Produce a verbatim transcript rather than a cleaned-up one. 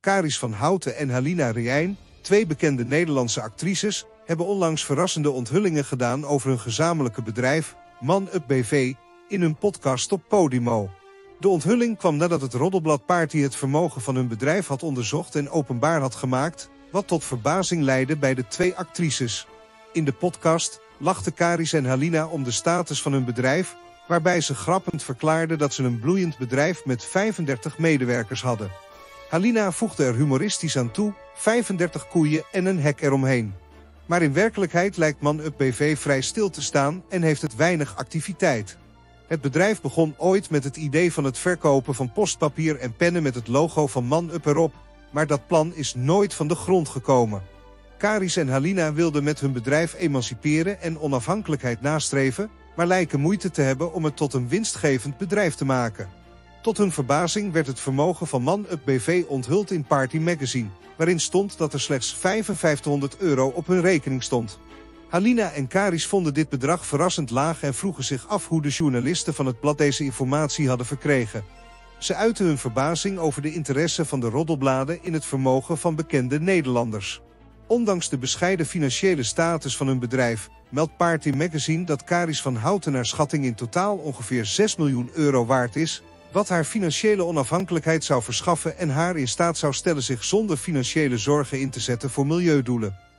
Karis van Houten en Halina Reijn, twee bekende Nederlandse actrices, hebben onlangs verrassende onthullingen gedaan over hun gezamenlijke bedrijf, Man Up B V, in hun podcast op Podimo. De onthulling kwam nadat het roddelblad Party het vermogen van hun bedrijf had onderzocht en openbaar had gemaakt, wat tot verbazing leidde bij de twee actrices. In de podcast lachten Karis en Halina om de status van hun bedrijf, waarbij ze grappend verklaarden dat ze een bloeiend bedrijf met vijfendertig medewerkers hadden. Halina voegde er humoristisch aan toe, vijfendertig koeien en een hek eromheen. Maar in werkelijkheid lijkt Man Up B V vrij stil te staan en heeft het weinig activiteit. Het bedrijf begon ooit met het idee van het verkopen van postpapier en pennen met het logo van Man Up erop, maar dat plan is nooit van de grond gekomen. Karis en Halina wilden met hun bedrijf emanciperen en onafhankelijkheid nastreven, maar lijken moeite te hebben om het tot een winstgevend bedrijf te maken. Tot hun verbazing werd het vermogen van Man Up B V onthuld in Party Magazine, waarin stond dat er slechts vijfenvijftighonderd euro op hun rekening stond. Halina en Karis vonden dit bedrag verrassend laag en vroegen zich af hoe de journalisten van het blad deze informatie hadden verkregen. Ze uitten hun verbazing over de interesse van de roddelbladen in het vermogen van bekende Nederlanders. Ondanks de bescheiden financiële status van hun bedrijf, meldt Party Magazine dat Karis van Houten naar schatting in totaal ongeveer zes miljoen euro waard is, wat haar financiële onafhankelijkheid zou verschaffen en haar in staat zou stellen zich zonder financiële zorgen in te zetten voor milieudoelen.